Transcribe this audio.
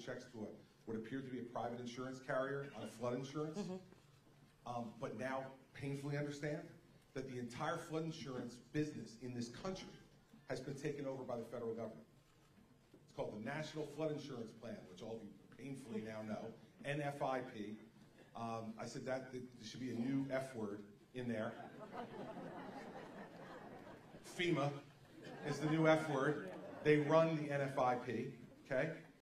checks to what appeared to be a private insurance carrier on a flood insurance. But now painfully understand that the entire flood insurance business in this country has been taken over by the federal government. It's called the National Flood Insurance Plan, which all of you painfully now know, NFIP. I said that there should be a new F word in there. FEMA is the new F word. They run the NFIP, okay?